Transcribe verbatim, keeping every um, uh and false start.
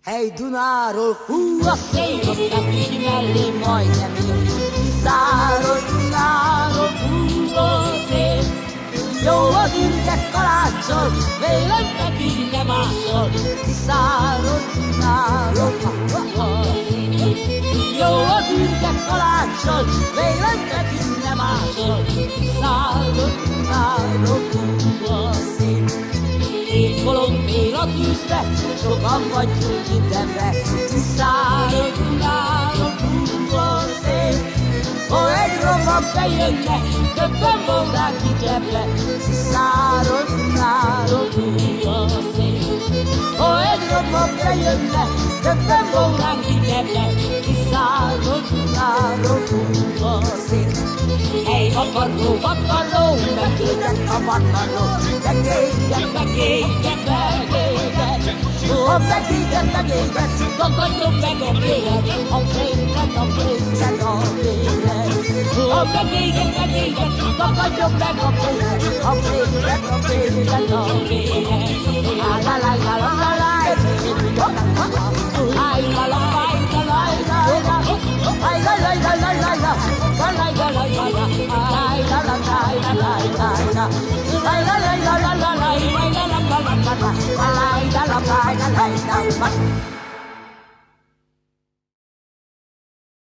Hely Dunáról fúj a szél, aztán Pisi mellé majdnem ér. Tiszáról, Dunáról fúj a szél. Jó az ürge kaláccsal, vélem neki nem ással. Tiszáról, Dunáról fúj a szél. Jó az ürge kaláccsal, vélem neki nem ással. Tiszáról, Dunáról fúj a szél. Két bolond mér a tűzre, sokan vagyunk mindenbe. Tiszáról, Dunáról fúj a szél. Ha egy roman bejönne, többen volnánk itt ebbe. Tiszáról, Dunáról fúj a szél. Ha egy roman bejönne, többen volnánk itt ebbe. Tiszáról, Dunáról fúj a szél. Hely, vakarló, vakarló, megégett a vakarló. Megégett, megégett, megégett. Ha megégett, megégett, tagadjon meg a vélet. A vélet, a vélet, a vélet. Ha megégett, megégett, tagadjon meg a vélet. A vélet, a vélet, a vélet. La la la la la la la. Ay la la la la la la. Ay la la la la la la. La la la la la la. Ay la la la la la la. Ay la la la la la la. Ay la la la la la la. Ay la la la la la la.